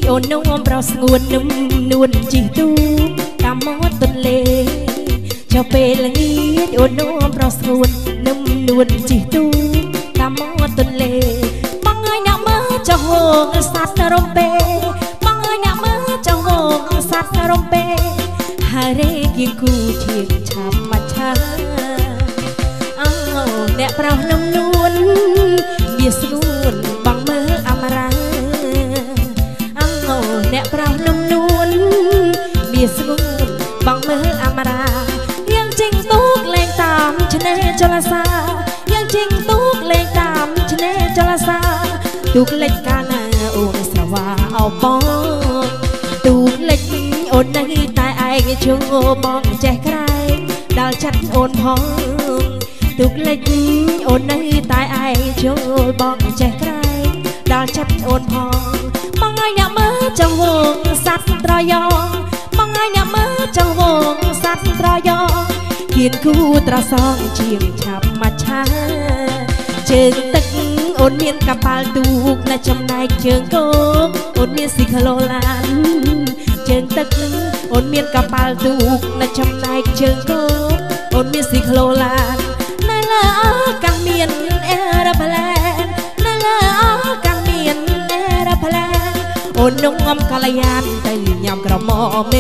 អូននោមប្រស្ងួននឹមនួនជីទូតាមមាត់ទន្លេចុះពេលល្ងាចអូននោមប្រស្ងួននឹមនួនជីទូតាមមាត់ទន្លេបងអើយអ្នកមើលចុះហងសัตว์រំពេបងអើយអ្នកមើលចុះហងសัตว์រំពេហើយរេគៀងគូឈៀងឆាប់មកឆាអូអ្នកប្រោសនឹមនួនវាស្ងួនបងមើលអមរាអ្នកប្រោសនឹមនួនវាស្ងួនបងមើលអមរាយ៉ាងចេញទូកលេងតាមឆ្នេរចលសាយ៉ាងចេញទូកលេងតាមឆ្នេរចលសាទូកលិចកាលណាអូនស្រវាអោបងទូកលិចអូននៅតែឯងជួបងចេះក្រែងដល់ចិត្តអូនផងទូកលិចអូននៅតែឯងជួបងចេះក្រែងដល់ចិត្តអូនផងបងឲ្យអ្នកមើលចង្វងសัตว์ត្រយ៉ងបងឲ្យអ្នកមើលចង្វងសัตว์ត្រយ៉ងគៀនគូត្រសងជាងឆាប់មកឆាជើងទឹកអូនមានកប៉ាល់ទូកនៅចំណែកជើងគោកអូនមានស៊ីក្លូឡានជើងទឹកអូនមានកប៉ាល់ទូកនៅចំណែកជើងគោកអូនមានស៊ីក្លូឡាននៅលើអាកាសមានអេរ៉ាប្លែននៅលើអាកាសមានអេរ៉ាប្លែនអូននងអំកល្យានទៅញ៉ាំក្រមុំមេ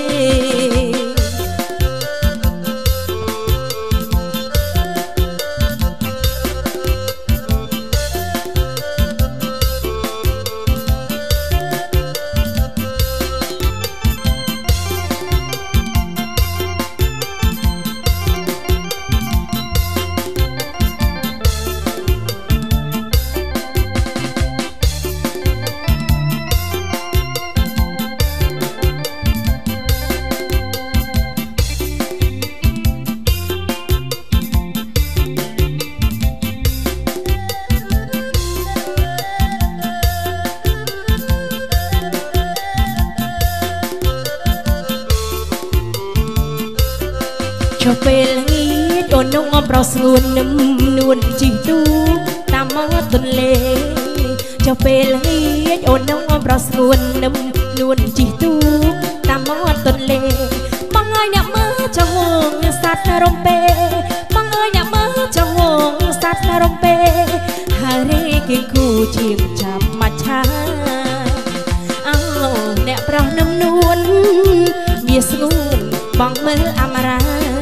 ចុះពេលល្ងាចអូននងអំប្រស្ងួននឹមនួនជីទូតាមមាត់ទន្លេចុះពេលល្ងាចអូននងអំប្រស្ងួននឹមនួនជីទូតាមមាត់ទន្លេបងអើយអ្នកមើលចុះហងសัตว์រំពេបងអើយអ្នកមើលចុះហងសัตว์រំពេហើយរេគៀងគូជាងចាប់មកឆាអូអ្នកប្រោសនឹមនួនវាស្ងួនបងមើលអមរា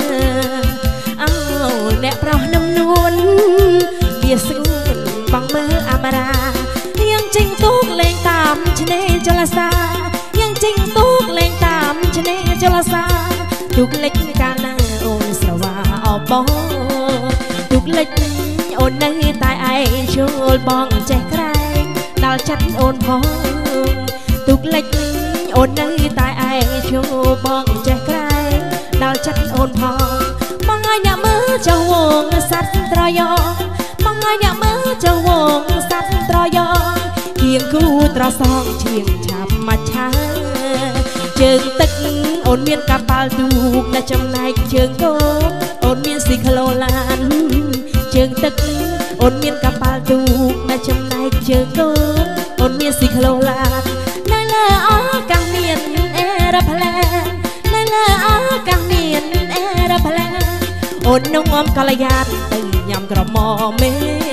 អ្នកប្រោសនឹមនួនវាស្ងួនបងមើលអមរាយ៉ាងចេញទូកលេងតាមឆ្នេរចលសាយ៉ាងចេញទូកលេងតាមឆ្នេរចលសាទូកលិចកាលណាអូនស្រវាអោបងទូកលិចអូននៅតែឯងជួលបងចេះក្រែងដល់ចិត្តអូនផងទូកលិចអូននៅតែឯងជួលបងចេះក្រែងដល់ចិត្តអូនផងបងឲ្យអ្នកមើលចុះវងសัตว์ត្រយ៉ងបងឲ្យអ្នកមើលចុះវងសัตว์ត្រយ៉ងគៀងគូត្រសងឈៀងឆាប់មកឆាជើងទឹកអូនមានកប៉ាល់ទូកនៅចំណែកជើងគោកអូនមានស៊ីក្លូឡានជើងទឹកអូនមានកប៉ាល់ទូកនៅចំណែកជើងគោកអូនមានស៊ីក្លូឡាននៅលើអាកាសមានអេរ៉ាប្លែននៅលើអាកាសមានអេរ៉ាប្លែនអូននងអំកល្យានទៅញ៉ាំក្រមុំមេ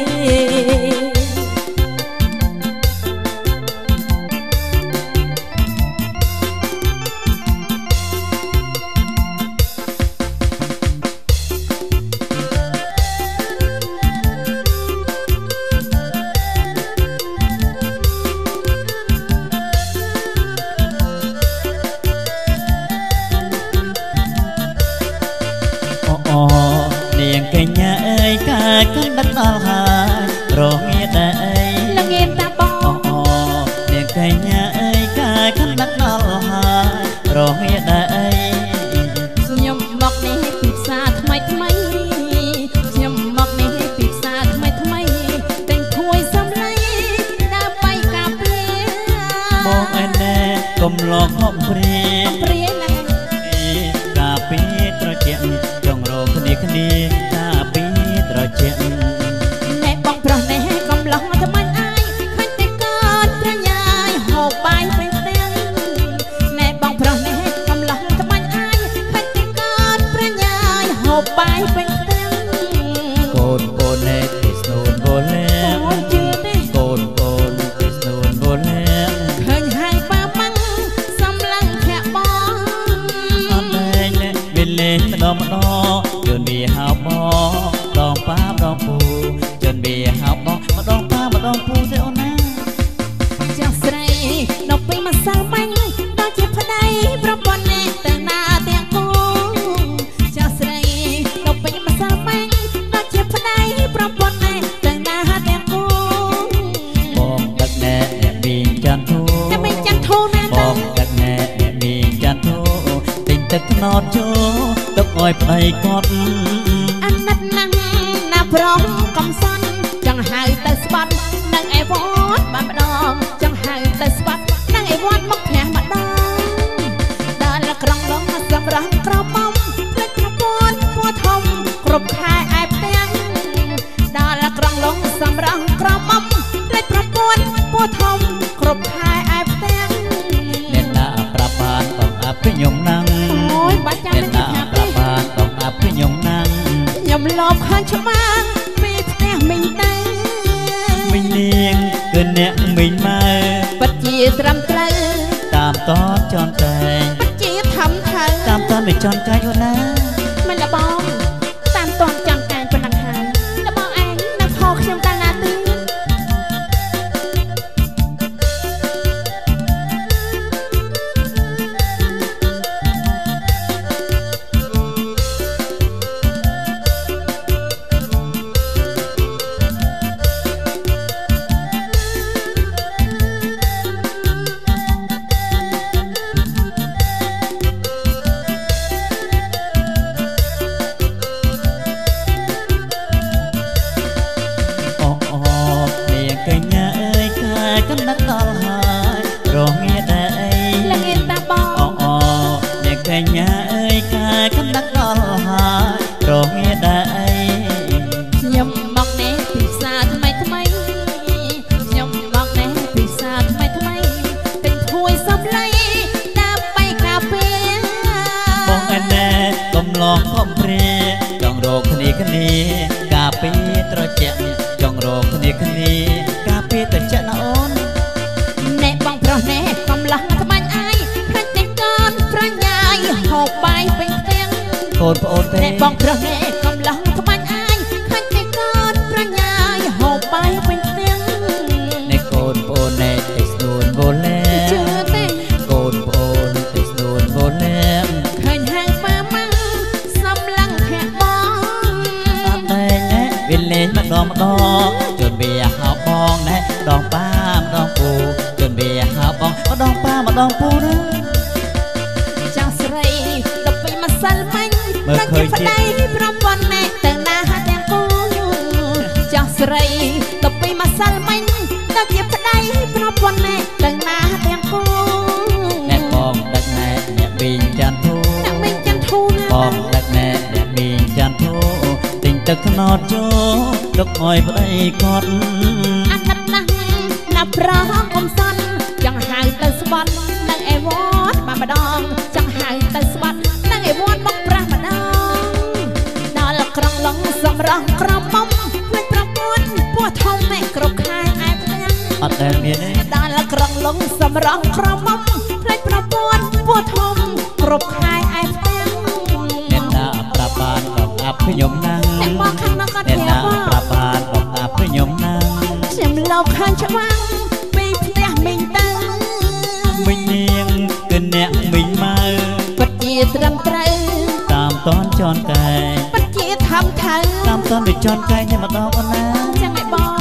នាងកញ្ញាអើយកើតកាន់បាត់ដល់ហើយរងងារដែរល្ងាមតាបងនាងកញ្ញាអើយកើតកាន់បាត់ដល់ហើយរងងារដែរខ្ញុំមកនេះពីផ្សារថ្មីថ្មីខ្ញុំមកនេះពីផ្សារថ្មីថ្មីតែងគួយសំឡេងដើរបាយកាព្រាបងឯណែកុំលងហប់ព្រាណាកាពីត្រជាក់ចង់រកគ្នាកាពីត្រជាក់ណែបងប្រុសណែកំឡោះថ្មីអាយឃើញតែកូនប្រញាយហូបបាយពេញ bị hào bó đòn phá đòn phù chuẩn bị hào bó mà đòn phá mà đòn phù theo na chẳng say nó bị mà sao manh nó chỉ phải đây pro con nè từ na tiếng cô chẳng say nó bị mà sao manh nó chỉ phải đây pro con nè từ na tiếng cô bom đất nè bị chăn thu bom đất nè bị chăn thu tình tức nọt chỗตกอ้อยไปกอดอันนั้นนั่งน่าพร้อมกำสันจังหายแต่สบัดนั่งไอ้วอดมาดองจังหายแต่สบัดนั่งไอ้วอดมักแผลมาดองเดินละกรังล้มสำรังกระป๋อมเล็กกระปอนปัวทมกรบคายไอ้เตียงเดินละกรังล้มสำรังกระป๋อมเล็กกระปอนปัวทมกรบคายไอ้เตียงเน้นหน้าประปานต้องอาพิยมนั่งเน้นหน้าประปานต้องอาพิยมนั่งยมลบข้างชะมังมีแผลมิงเตยมิงเลียงเกินเนี่ยมิงมาปัจจีตรำเตยตามตอนจอนใจปัจจีทำเธอตามตอนไม่จอนใจอยู่นะมันละบองตามตอนจอนใจเป็นหลักฐานละบองเองนะพอเขียมตาลาตื้อกันนักตอลหายรอเงียได้ละเงียตาบองอ๋อเด็กแก่ยาเอ้ยกายกันนักตอลหายรอเงียได้ยมบอกแน่ปีศาจทำไมยมบอกแน่ปีศาจทำไมเป็นถ้วยซับไหลตามไปกาเฟ่บอกอันแน่ต้มลองพร้อมเพรียจองโรคคณีกาเฟ่ตรเจาะจองโรคคณีกาเฟ่ตรเจาะนะโอนแน่บังเพราะแน่กำลังทำไมไอ้พระเจ้าก้อนพระยายหอบใบเป็นเตียงโอนโอนแน่บังเพราะแน่กำลังทำไมไอ้พระเจ้าก้อนพระยายหอบใบเป็นเตียงแน่โอนโอนแน่ติดนูนโบเล่เจอเต้โอนโอนติดนูนโบเล่เคยห่างฟ้ามั่งสำลังแค่บองแต่แน่วิลเล่มาดองจนเบียหาบองแน่ดองป้ามดองปูจนเบียหาบองมาดองป้ามาดองปูนะจังสไรตบไปมาสั่นมันเมื่อเคยคิดได้พร้อมวันแน่แต่หน้าหาแดงกูจังสไรตบไปมาสั่นมันตบเย็บได้พร้อมวันแน่แต่หน้าหาแดงกูแน่บองดักแน่แน่บินจันทูดักบินจันทูบองดักแน่แน่บินจันทูติงตะขนอดโจดอกอ้อยไปกอดอันนั้นนับร้องคมสันจังหายแต่สวัสดิ์นั่งไอ้วอดมาดองจังหายแต่สวัสดิ์นั่งไอ้วอดมักปรามาดองนอนละกรังหลงสำรังกระป๋อมเพื่อนประมวลปัวทองแม่กรบคายไอ้เพียงอัดแต่เมียนี่นอนละกรังหลงสำรังกระป๋อมเพื่อนประมวลปัวทองกรบคายไอ้เพียงเน้นหน้าปราบานดอกอับพยมนั่งแต่มองข้างนอกก็เทียบว่าปราบานดอกอับพยมนั่งเสียงเราข้างชะวังไม่เพียงมิงเตอมิงเนียงเกินเนี่ยมิงมาปัจจีตรำเตยตามตอนจอนไก่ปัจจีทำเธอตามตอนไปจอนไก่เนี่ยมาดองกันนะจังไงบอง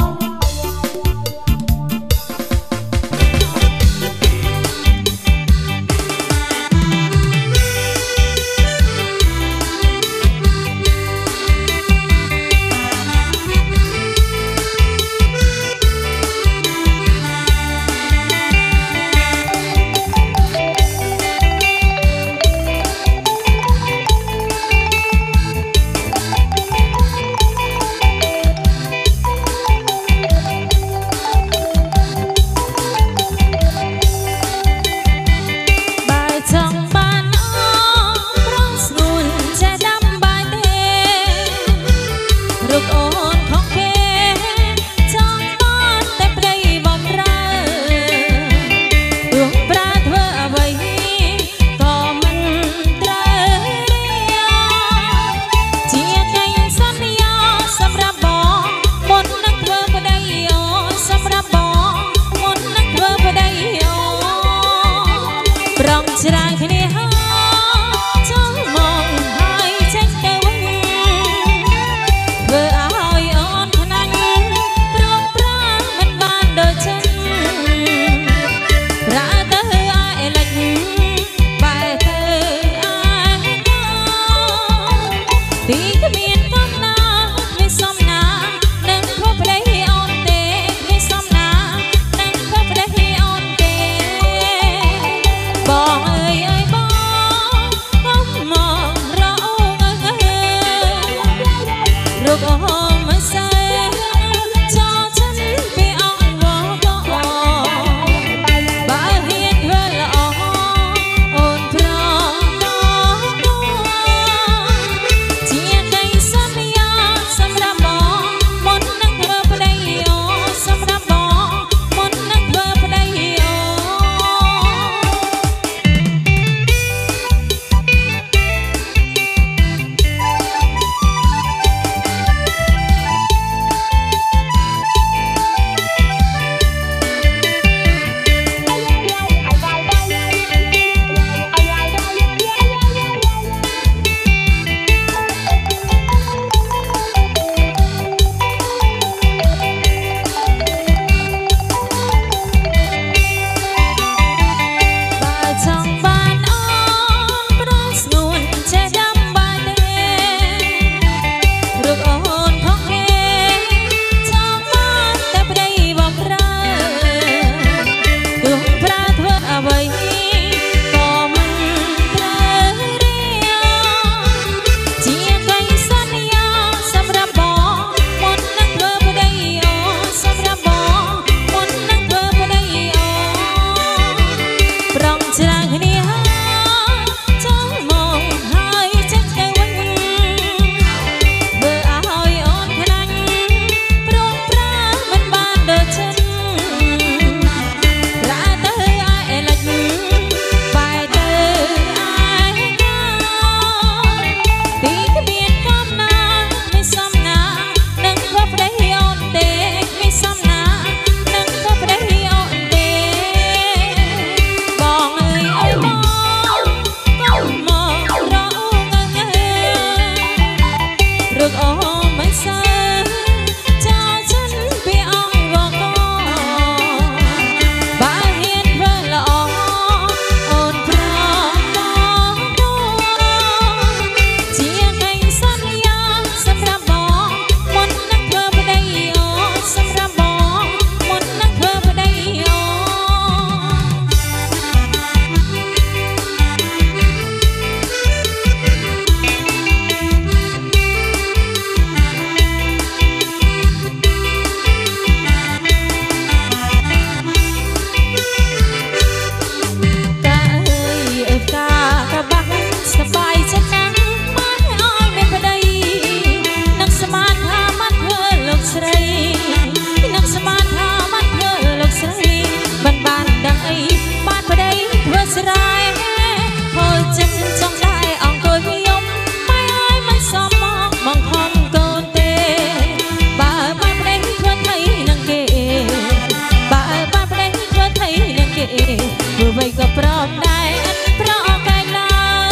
មដែរប្រអកែឡា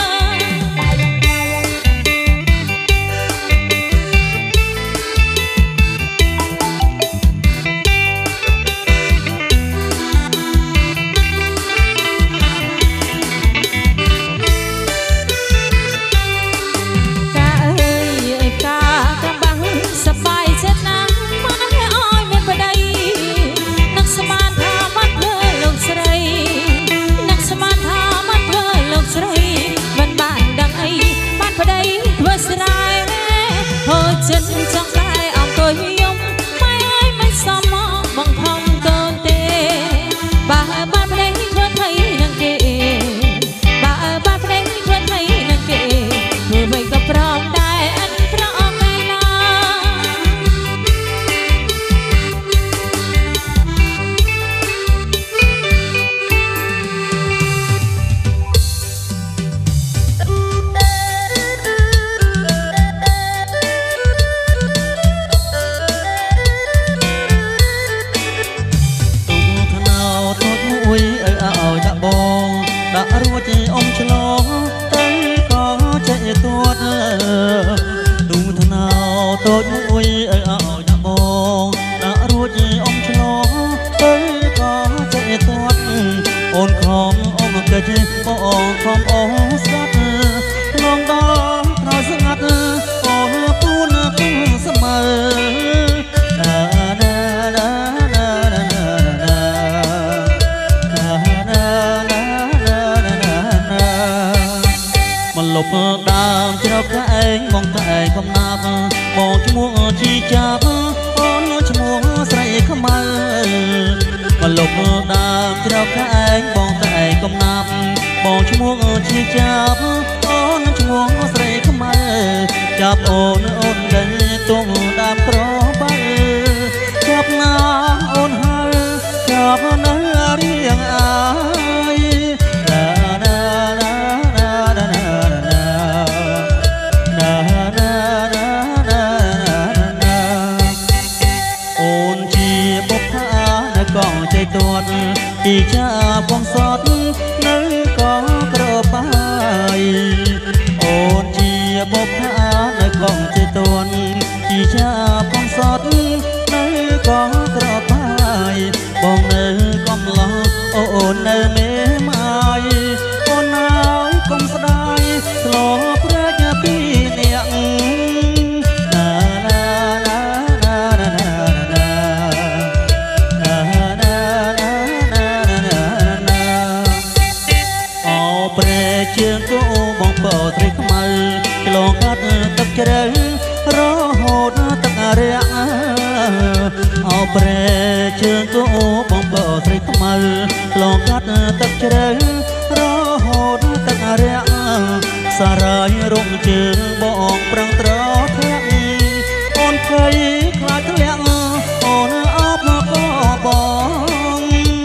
ចិនចង់តែអង្គុយយំម៉ែអើយមិនសមមកបង្ខំកូនទេបើបានប្តីធ្វើថៃនឹងគេបើបានប្តីធ្វើថៃនឹងគេធ្វើអ្វីក៏ព្រមដែរអិនប្រអកែឡាដាក់រួចអ៊ំឆ្លងទៅក៏ចេះទួតទូថ្នោតូចមួយឲ្យដាក់បងដាក់រួចអ៊ំឆ្លងទៅក៏ចេះទួតអូនខំអ៊ំកិច្ចបងខំអូនស្កាត់លងដល់ក្រោយស្ងាត់អូនពូនគុំស្មើលុបដើមជ្រៅក្អែងបងក្អែងកំណាប់បងឈ្មោះជីចាប់អូនឈ្មោះស្រីខ្មៅមកលុបដើមជ្រៅក្អែងបងក្អែងកំណាប់បងឈ្មោះជីចាប់អូនឈ្មោះស្រីខ្មៅចាប់អូនដែលទុំដើមប្របើចាប់ណាអូនហើយចាប់នៅរៀងអើយใจตัวที่จะបងសតនៅក៏ក្របាយអូនជាបុព្វានៅកងใจตัวที่จะបងសតនៅក៏ក្របាយបងនៅកំឡោអូននៅមេម៉ាយអូនហើយកុំស្ដាយស្លោប្រាជ្ញាពីអ្នកជើងគោបងបោត្រីខ្មៅឆ្លងកាត់ទឹកជ្រៅរហូតទឹករាក់អោប្រែជើងគោបងបោត្រីខ្មៅឆ្លងកាត់ទឹកជ្រៅរហូតទឹករាក់សារាយរងជើងបងប្រឹងត្រធ្លាក់អូនភ័យខ្លាចធ្លាក់អូនអបមកបង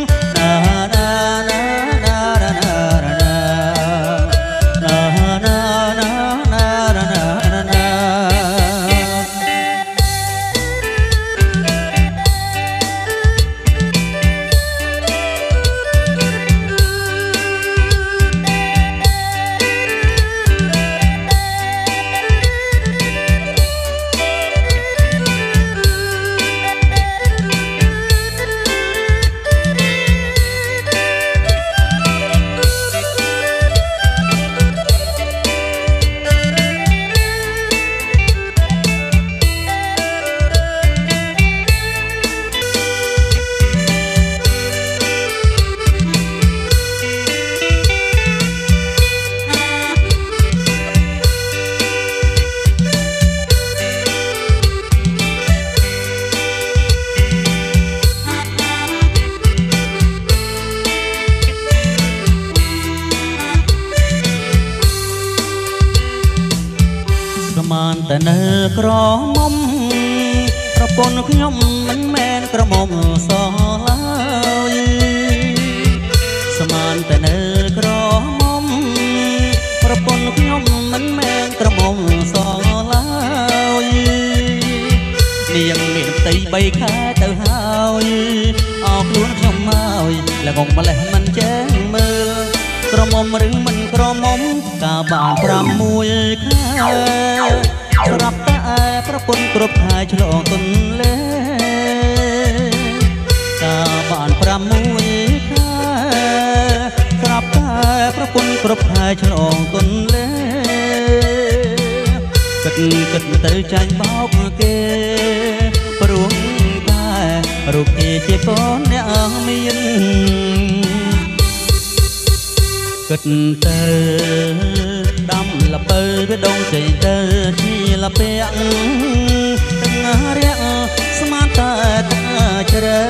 តែនៅក្រមុំប្រពន្ធខ្ញុំមិនមែនក្រមុំសោះឡើយស្មានតែនៅក្រមុំប្រពន្ធខ្ញុំមិនមែនក្រមុំសោះឡើយនាងមានផ្ទៃ3ខែទៅហើយអោខ្លួនខ្ញុំហើយល្ងងម្លេះមិនចេះមើលមុំឬមិនក្រមុំកាបាន6ខែស្រាប់តែប្រពន្ធគ្រប់ខែឆ្លងទុនលេកាបាន6ខែស្រាប់តែប្រពន្ធគ្រប់ខែឆ្លងទុនលេគិតទៅចាញ់បោកគេព្រោះតែរូបគេជាកូនអ្នកមានគិតទៅដាំលពើវាដងជ័យទៅជាលពាក់ទាំងរាក់ស្មានតែជ្រើ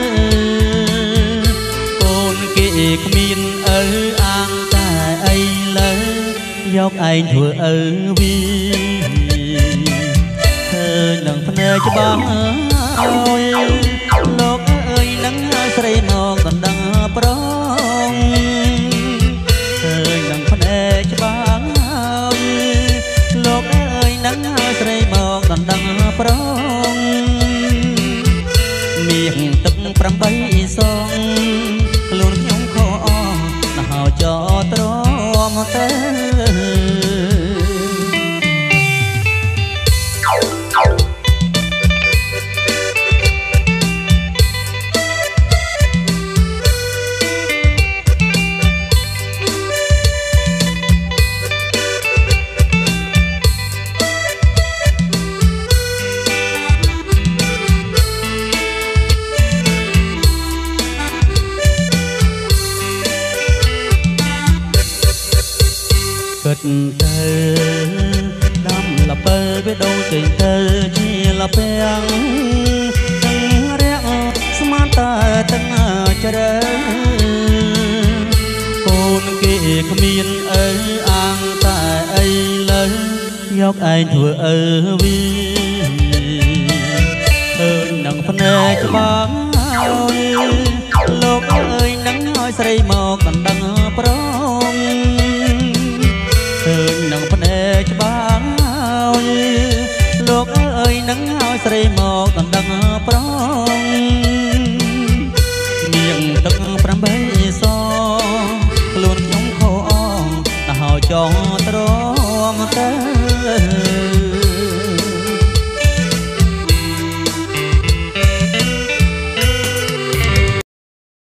កូនគេគ្មានឪអាងតែអីលើយកឯងធ្វើឪវីឃើញនឹងភ្នែកច្បាស់អើយលោកអើយនឹងស្រីមកដណ្ដឹងប្រងឃើញនឹងភ្នែកច្បាស់អើយលោកអើយនឹងស្រីមកដណ្ដឹងប្រងមាសទឹក8សងខ្លួនខ្ញុំខអណាស់ចោទ្រាំទៅគិតទៅដាំលពើវាដូរចេញទៅជាលពាំងទាំងរាក់ស្មានតែទាំងជ្រើកូនគេគ្មានឪអាងតែអីលើយកឯងធ្វើឪវីឃើញនឹងភ្នែកច្បាស់ហើយលោកអើយនឹងឲ្យស្រីមកដណ្ដឹងប្រងឃើញនឹងភ្នែកច្បាស់ហើយលោកអើយនឹងឲ្យស្រីមកដណ្ដឹងប្រងនាងទឹក8សខ្លួនខ្ញុំខអងទៅហើយចង់